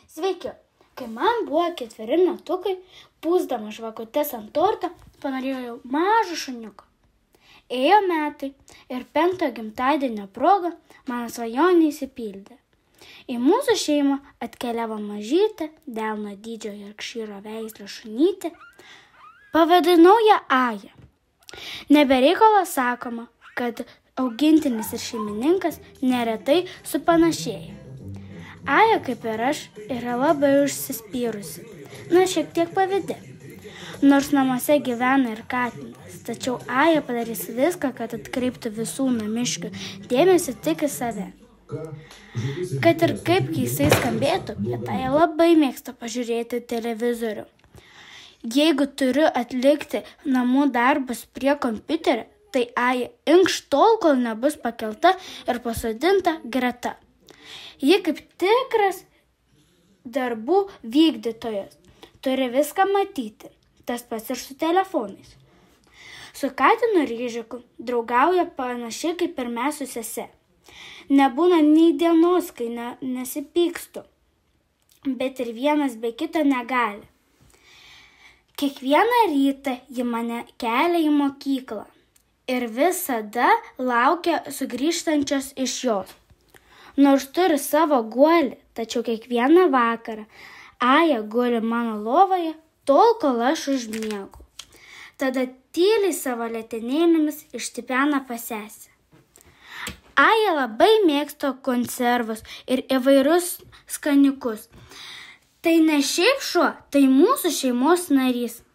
Sveiki, kai man buvo 4 metukai, pūsdama žvakutes ant torto, panorėjau mažą šuniuką. Ėjo metai ir 5 gimtadienio proga mano svajonė išsipildė. Į mūsų šeimą atkeliavo mažytė, delno dydžio Yorkšyro veislio šunytė. Pavadinau ją Aja. Nebereikalo sakoma, kad augintinis ir šeimininkas neretai supanašėja. Aja, kaip ir aš, yra labai užsispyrusi, šiek tiek pavydi. Nors namuose gyvena ir katinas, tačiau Aja padarys viską, kad atkreiptų visų namiškių dėmesį tik į save. Kad ir kaip keistai skambėtų, bet Aja labai mėgsta pažiūrėti televizorių. Jeigu turiu atlikti namų darbus prie kompiuterio, tai Aja inkš tol, kol nebus pakelta ir pasodinta greta. Ji kaip tikras darbų vykdytojas turi viską matyti, tas pats ir su telefonais. Su katinu Ryžiku draugauja panašiai kaip ir mes su sese. Nebūna nei dienos, kai nesipykstu, bet ir vienas be kito negali. Kiekvieną rytą ji mane kelia į mokyklą ir visada laukia sugrįžtančios iš jos. Nors turi savo guolį, tačiau kiekvieną vakarą Aja guli mano lovoje, tol kol aš užmiegu. Tada tyliai savo letenėlėmis ištipena pas sesę. Aja labai mėgsta konservus ir įvairius skaniukus. Tai ne šiaip šuo, tai mūsų šeimos narys.